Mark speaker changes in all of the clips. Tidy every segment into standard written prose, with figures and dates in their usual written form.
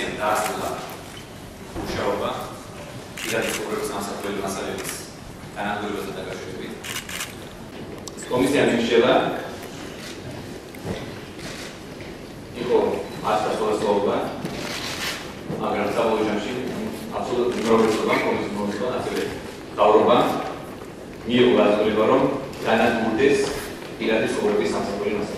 Speaker 1: კომისიამ დაასრულა მუშაობა პირადი ცხოვრების სამსახურელი მასალების განადგურებასთან დაკავშირებით. კომისია მიშელა იყო ასპარეზობა, მაგრამ საბოლოოში აბსოლუტურად პროგრესულობა კომისიის მომხდარა ასევე დავრობა მიიღო გაზრდილება რომ განადგურდეს პირადი ცხოვრების სამსახურელი მასალები.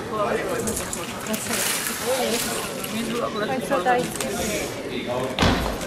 Speaker 2: Grazie.